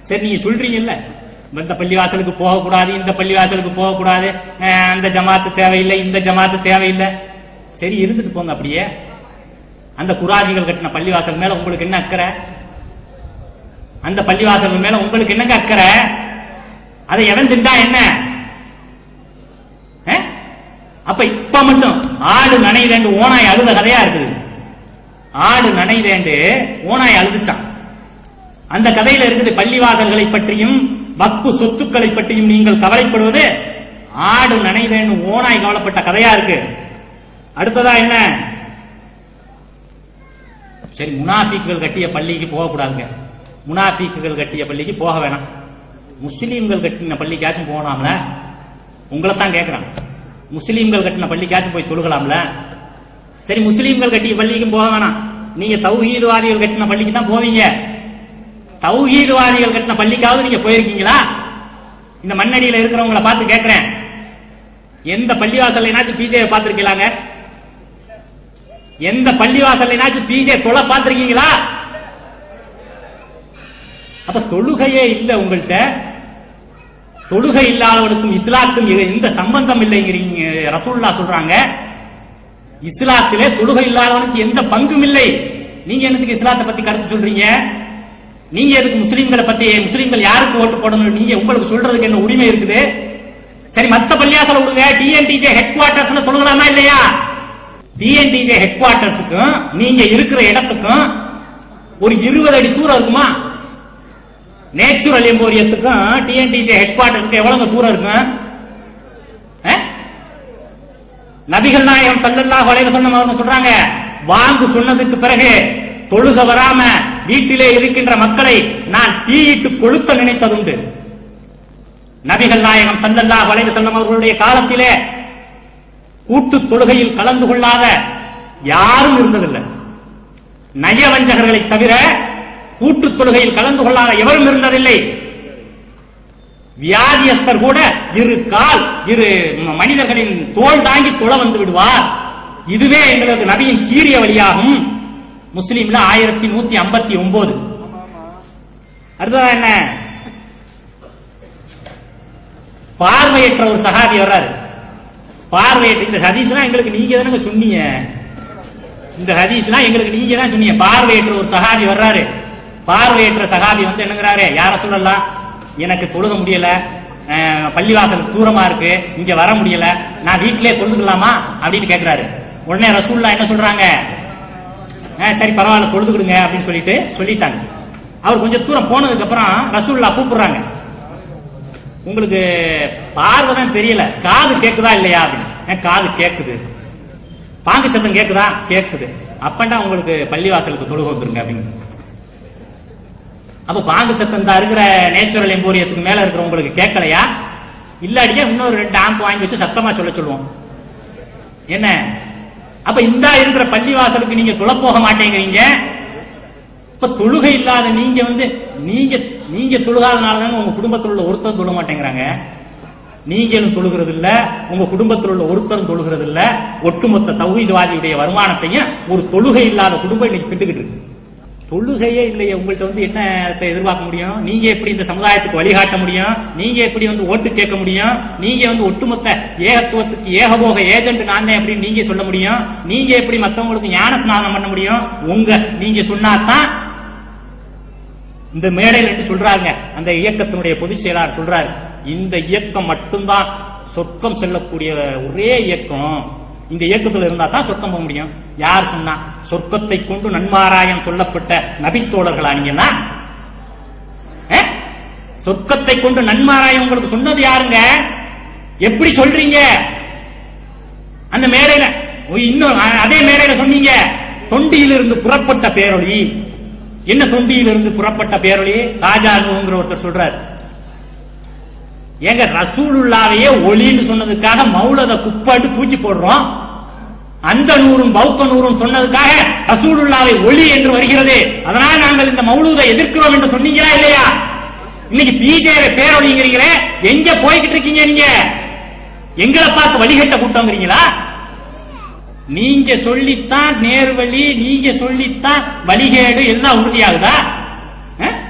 சரி, நீங்க சொல்றீங்கல்ல இந்த பள்ளிவாசலுக்கு போகக்கூடாது, இந்த பள்ளிவாசலுக்கு போகக்கூடாது, அந்த ஜமாத்து தேவையில்லை, இந்த ஜமாத்து தேவையில்லை. சரி, இருந்துட்டு போங்க அப்படியே. அந்த குராதிகள் கட்டின பள்ளிவாசல் மேல உங்களுக்கு என்ன அக்கறை? அந்த பள்ளிவாசல் மேல உங்களுக்கு என்னங்க அக்கறை? அதை எவன் திண்டா என்ன? அப்ப இப்ப மட்டும் ஆடு நனைதேண்டு ஓனாய் அழுத கதையா இருக்குது. ஆடு நனைதேண்டு ஓனாய் அழுதுச்சான். அந்த கதையில இருக்குது. பள்ளிவாசல்களை பற்றியும் வக்ஃபு சொத்துக்களை பற்றியும் நீங்கள் கவலைப்படுவது ஆடு நனைதேண்டு ஓனாய் கவலைப்பட்ட கதையா இருக்கு. அடுத்ததா என்ன? சரி, முனாஃபிக்குகள் கட்டிய பள்ளிக்கு போகக்கூடாதுங்க. முனாஃபிக்குகள் கட்டிய பள்ளிக்கு போக வேணாம். முஸ்லீம்கள் கட்டின பள்ளிக்காச்சும் போகலாம்ல? உங்களை தான் கேட்கிறான். முஸ்லீம்கள் கட்டின பள்ளிக்காச்சும் போய் தொழுகலாம்ல? சரி, முஸ்லீம்கள் கட்டிய பள்ளிக்கும் போக வேணாம். நீங்க தௌஹீத்வாதிகள் கட்டின பள்ளிக்கு தான் போவீங்க. தௌஹீத்வாதிகள் கட்டின பள்ளிக்காவது நீங்க போயிருக்கீங்களா? இந்த மண்ணடியில இருக்கிறவங்களை பார்த்து கேட்கிறேன், எந்த பள்ளிவாசல்னாச்சும் பிஜே பார்த்திருக்கீங்களாங்க? எந்த பள்ளிவாசல்னாச்சும் பிஜே தொலை பார்த்திருக்கீங்களா? அப்ப தொழுகையே இல்ல உங்கள்கிட்ட. தொழுகை இல்லாதவனுக்கும் இஸ்லாத்துக்கும் எந்த சம்பந்தம் இல்லைங்கிறீங்க. ரசூலுல்லாஹ் சொல்றாங்க, இஸ்லாத்திலே தொழுகை இல்லாதவனுக்கு எந்த பங்கும் இல்லை. நீங்க என்னத்துக்கு இஸ்லாத்தை பத்தி கருத்து சொல்றீங்க? நீங்க எதுக்கு முஸ்லீம்களை பத்தி, முஸ்லீம்கள் யாருக்கு ஓட்டு போடணும் நீங்க உங்களுக்கு சொல்றதுக்கு என்ன உரிமை இருக்குது? சரி, மத்த பள்ளியாசல விடுங்க. டிஎன்டிஜே ஹெட் குவார்டர்ஸ் தொழுகலாமா இல்லையா? டிஎன்டிஜே ஹெட் குவார்டர்ஸுக்கும் நீங்க இருக்கிற இடத்துக்கும் ஒரு 20 அடி தூரம் இருக்குமா? நேச்சுரல் எம்போரியத்துக்கும் டிஎன்டிஜே ஹெட் குவார்டர்ஸுக்கு எவ்வளவு தூரம் இருக்கும்? நபிகள் நாயகம் ஸல்லல்லாஹு அலைஹி வஸல்லம் அவங்க சொல்றாங்க, வாங்கு சொன்னதுக்கு பிறகு தொழுக வராம வீட்டிலே இருக்கின்ற மக்களை நான் தீயிட்டு கொளுத்த நினைத்ததுண்டு. நபிகள் நாயகம் ஸல்லல்லாஹு அலைஹி வஸல்லம் அவர்களுடைய காலத்திலே கூட்டு தொழுகையில் கலந்து கொள்ளாத யாரும் இருந்ததில்லை. நயவஞ்சகர்களை தவிர கூட்டு தொழுகையில் கலந்து கொள்ளாத எவரும் இருந்ததில்லை. வியாதியஸ்தர் கூட இரு மனிதர்களின் தோல் தாங்கி தொழ வந்து விடுவார். இதுவே எங்களது நபியின் சீரிய வழியாகும். முஸ்லீம்ல 1159. அடுத்ததா என்ன? பார்வையற்ற ஒரு சஹாபி வர்றாரு. பார்வையற்ற, இந்த ஹதீஸ்லாம் எங்களுக்கு நீங்க தானே சொன்னீங்க. இந்த ஹதீஸ்லாம் எங்களுக்கு நீங்க தான் சொன்னீங்க. பார்வையற்ற ஒரு சஹாபி வர்றாரு. பார்வையற்ற சஹாபி வந்து என்னங்கிறாரு, யார சொல்லலாம், எனக்கு தொழுக முடியல, பள்ளிவாசல் தூரமா இருக்கு, இங்க வர முடியல, நான் வீட்டிலே தொழுதுக்கலாமா அப்படின்னு கேட்கிறாரு. உடனே ரசூலுல்லாஹ் என்ன சொல்றாங்க, சரி பரவாயில்ல தொழுதுக்கிடுங்க அப்படின்னு சொல்லிட்டாங்க. அவர் கொஞ்சம் தூரம் போனதுக்கு அப்புறம் ரசூலுல்லாஹ் கூப்பிடுறாங்க, உங்களுக்கு பார்வை தான் தெரியல, காது கேக்குதா இல்லையா அப்படின்னு. காது கேக்குது. பாங்கு சத்தம் கேக்குதா? கேக்குது. அப்பண்டா உங்களுக்கு பள்ளிவாசலுக்கு தொழுக வந்துருங்க அப்படின்னு. அப்ப பாங்கு சத்தம் தான் இருக்கிற நேச்சுரல் எம்போரியத்துக்கு மேல இருக்கிற உங்களுக்கு கேட்கலையா? இல்லாடியா இன்னொரு 2 ஆம்பு வாங்கி வச்சு சத்தமா சொல்லுவோம். என்ன? அப்ப இந்த இருக்கிற பள்ளிவாசலுக்கு நீங்க தொழ போக மாட்டேங்கிறீங்க. இப்ப தொழுகை இல்லாத நீங்க வந்து நீங்க தொழுகாதனாலதாங்க உங்க குடும்பத்தில் உள்ள ஒருத்தரும் தொழ மாட்டேங்கிறாங்க. நீங்களும் தொழுகிறது இல்ல, உங்க குடும்பத்தில் உள்ள ஒருத்தரும் தொழுகிறது இல்ல. ஒட்டுமொத்த தௌஹீத்வாதியுடைய வருமானத்தையும் ஒரு தொழுகை இல்லாத குடும்பம் இன்னைக்கு திட்டுக்கிட்டு இருக்கு. தொழுகையே இல்லையே உங்கள்கிட்ட வந்து என்ன எதிர்பார்க்க முடியும்? நீங்க எப்படி இந்த சமுதாயத்துக்கு வழிகாட்ட முடியும்? நீங்க எப்படி வந்து ஓட்டு கேட்க முடியும்? நீங்க வந்து ஒட்டுமொத்த ஏகத்துவத்துக்கு ஏகபோக ஏஜென்ட் நான் அப்படின்னு நீங்க சொல்ல முடியும்? நீங்க எப்படி மற்றவங்களுக்கு ஞான ஸ்நானம் பண்ண முடியும்? நீங்க சொன்னாதான் இந்த மேடையில் என்று சொல்றாங்க. அந்த இயக்கத்தினுடைய பொதுச் செயலாளர் சொல்றாரு, இந்த இயக்கம் மட்டும்தான் சொர்க்கம் செல்லக்கூடிய ஒரே இயக்கம். இந்த இயக்கத்தில் இருந்தா தான் சொர்க்கம் போக முடியும். யார் சொன்னா? சொர்க்கத்தை கொண்டு நன்மாராயம் சொல்லப்பட்ட நபித்தோழர்களா நீங்கன்னா? சொர்க்கத்தை கொண்டு நன்மாராயம் உங்களுக்கு சொன்னது யாருங்க? எப்படி சொல்றீங்க? அந்த மேடையில இன்னும் அதே மேடையில சொன்னீங்க, தொண்டியிலிருந்து புறப்பட்ட பேரொளி. என்ன தொண்டியிலிருந்து புறப்பட்ட பேரொளி? காஜா நூங்கிற ஒருத்தர் சொல்றாரு. ஏங்க ரசூலுல்லாவையே ஒளின்னு சொன்னதுக்காக மௌலத குப்பாட்டு தூக்கி போடுறோம். அந்த நூறும் பௌக்க நூறும் சொன்னதுக்காக ரசூலுல்லாவை ஒளி என்று வருகிறது, அதனால நாங்கள் இந்த மௌலூதை எதிர்க்கிறோம் என்று சொன்னீங்களா இல்லையா? இன்னைக்கு பிஜேபி பேரொழிங்கிறீங்களே, எங்க போய்கிட்டு இருக்கீங்க? நீங்க எங்களை பார்த்து வழிகட்ட கூட்டங்கிறீங்களா? நீங்க சொல்லித்தான் நேர்வழி, நீங்க சொல்லித்தான் வழிகேடு எல்லாம் உறுதியாகுதா?